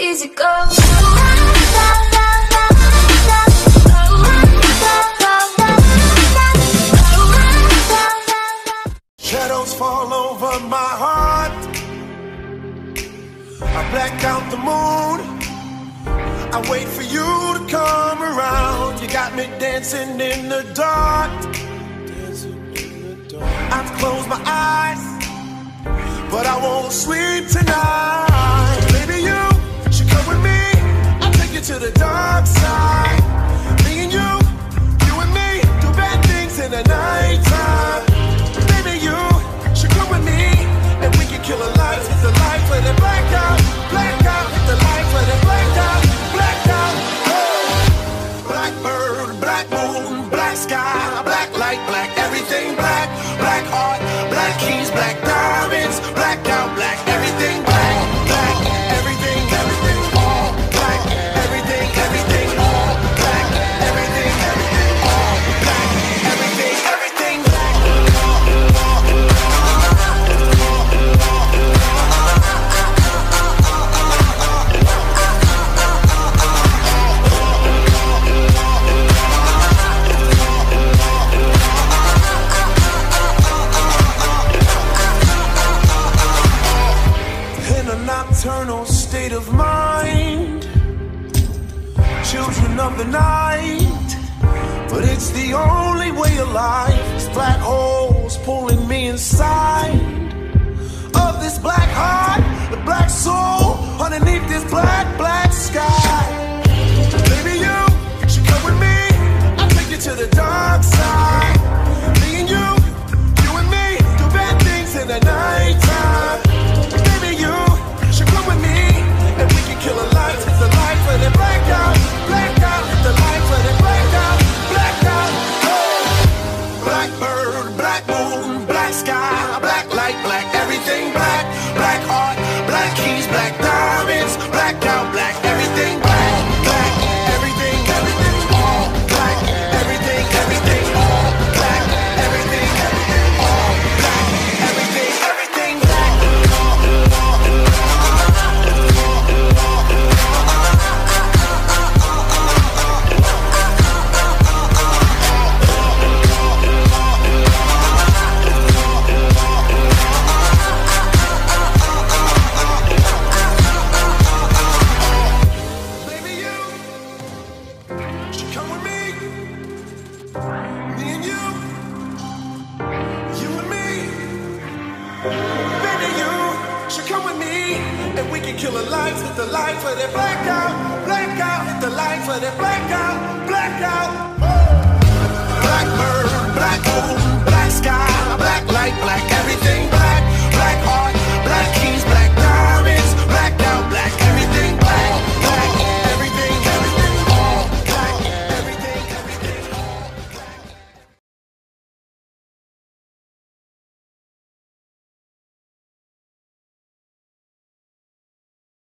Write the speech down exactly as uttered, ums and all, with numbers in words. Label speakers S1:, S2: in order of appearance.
S1: easy go.
S2: Shadows fall over my heart. I black out the moon. I wait for you to come around. You got me dancing in the dark. I've closed my eyes, but I won't sleep tonight. Baby, you should come with me. I'll take you to the dark side. Me and you, you and me, do bad things in the nighttime. Baby, you should come with me, and we can kill a light, hit the light, let it black out, black out, hit the light, let it black out, black out. Oh. Blackbird, black moon, black sky, black light, black everything, black, black heart, black keys, black diamonds, black out, black everything, black, black everything, everything, all black, everything, everything, all black, everything, everything, all black, everything, everything, black. Nocturnal state of mind, children of the night, but it's the only way of life. It's black holes pulling me inside of this black heart, the black soul underneath this black, black sky. Baby, you should come with me. I'll take you to the dark side. Me and you, you and me, do bad things in the nighttime. Baby, you should come with me, and we can kill a light, hit the light, let it black out, black out, hit the light, let it black out, black out. Oh. Blackbird, black moon, black sky, black light, black everything, black, black heart, black keys, black diamonds, black out, black everything, black, black everything, everything, all black, everything, everything, all black, everything, everything, all black, everything, everything, black. Kill the lights, hit the lights, let it black out, black out, hit the lights, let it black out, black out. Oh.